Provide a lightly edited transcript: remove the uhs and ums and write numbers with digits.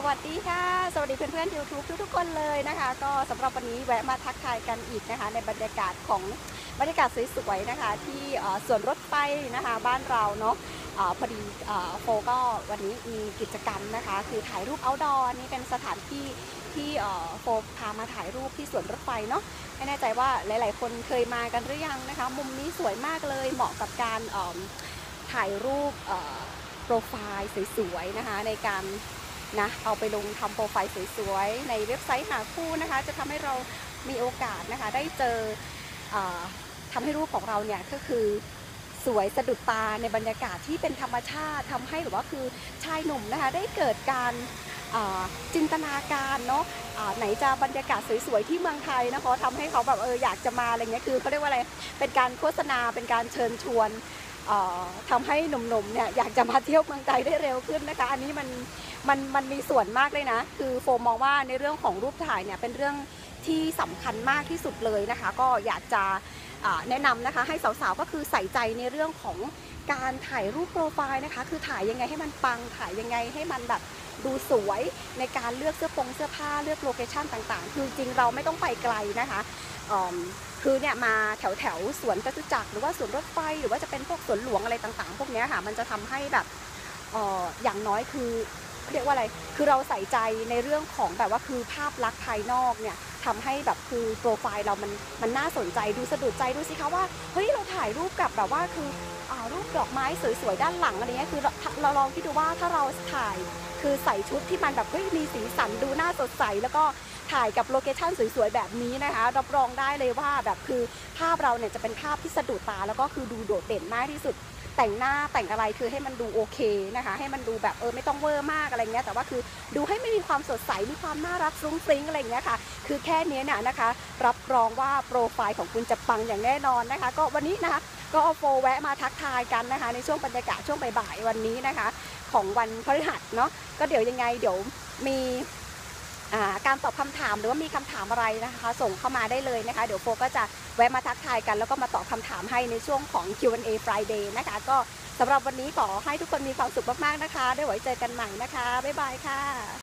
วัสดีค่ะสวัสดีเพื่อนๆ YouTube ทุกๆคนเลยนะคะก็สำหรับวันนี้แวะมาทักทายกันอีกนะคะในบรรยากาศของบรรยากาศสวยๆนะคะที่สวนรถไฟนะคะบ้านเราเนาะพอดีโฟก็วันนี้มีกิจกรรมนะคะคือถ่ายรูป outdoor นี่เป็นสถานที่ที่โฟพามาถ่ายรูปที่สวนรถไฟเนาะไม่แน่ใจว่าหลายๆคนเคยมากันหรือยังนะคะมุมนี้สวยมากเลยเหมาะกับการถ่ายรูปโปรไฟล์สวยๆนะคะในการเอาไปลงทำโปรไฟล์สวยๆในเว็บไซต์หาคู่นะคะจะทำให้เรามีโอกาสนะคะได้เจอทำให้รูปของเราเนี่ยก็คือสวยสะดุดตาในบรรยากาศที่เป็นธรรมชาติทำให้หรือว่าคือชายหนุ่มนะคะได้เกิดการจินตนาการเนาะไหนจะบรรยากาศสวยๆที่เมืองไทยนะคะทำให้เขาแบบอยากจะมาอะไรเงี้ยคือเขาเรียกว่าอะไรเป็นการโฆษณาเป็นการเชิญชวนทำให้หนุ่มๆเนี่ยอยากจะมาเที่ยวเมืองไทยได้เร็วขึ้นนะคะอันนี้มันมีส่วนมากเลยนะคือโฟมองว่าในเรื่องของรูปถ่ายเนี่ยเป็นเรื่องที่สำคัญมากที่สุดเลยนะคะก็อยากจะแนะนำนะคะให้สาวๆก็คือใส่ใจในเรื่องของการถ่ายรูปโปรไฟล์นะคะคือถ่ายยังไงให้มันปังถ่ายยังไงให้มันแบบดูสวยในการเลือกเสื้อผ้าเลือกโลเคชั่นต่างๆคือจริงเราไม่ต้องไปไกลนะคะคือเนี่ยมาแถวสวนจตุจักรหรือว่าสวนรถไฟหรือว่าจะเป็นพวกสวนหลวงอะไรต่างๆพวกนี้ค่ะมันจะทำให้แบบอย่างน้อยคือเรียกว่าอะไรคือเราใส่ใจในเรื่องของแบบว่าคือภาพลักษณ์ภายนอกเนี่ยทำให้แบบคือโปรไฟล์เรามันน่าสนใจดูสะดุดใจดูสิคะว่าเฮ้ยเราถ่ายรูปกับแบบว่าคือรูปดอกไม้สวยๆด้านหลังอะไรเงี้ยคือเราลองคิดดูว่าถ้าเราถ่ายคือใส่ชุดที่มันแบบเฮ้ยมีสีสันดูน่าสดใสแล้วก็ถ่ายกับโลเคชั่นสวยๆแบบนี้นะคะรับรองได้เลยว่าแบบคือภาพเราเนี่ยจะเป็นภาพที่สะดุดตาแล้วก็คือดูโดดเด่นมากที่สุดแต่งหน้าแต่งอะไรคือให้มันดูโอเคนะคะให้มันดูแบบไม่ต้องเวอร์มากอะไรเงี้ยแต่ว่าคือดูให้ไม่มีความสดใสมีความน่ารักฟรุ้งฟริ้งอะไรเงี้ยค่ะคือแค่นี้เนี่ยนะคะรับรองว่าโปรไฟล์ของคุณจะปังอย่างแน่นอนนะคะก็วันนี้นะคะก็เอาโฟแวะมาทักทายกันนะคะในช่วงบรรยากาศช่วงบ่ายๆวันนี้นะคะของวันพฤหัสเนาะก็เดี๋ยวยังไงเดี๋ยวมีการตอบคำถามหรือว่ามีคำถามอะไรนะคะส่งเข้ามาได้เลยนะคะเดี๋ยวโฟก็จะแวะมาทักทายกันแล้วก็มาตอบคำถามให้ในช่วงของ Q&A Friday นะคะก็สำหรับวันนี้ขอให้ทุกคนมีความสุขมากๆนะคะได้ไว้เจอกันใหม่นะคะบ๊ายบายค่ะ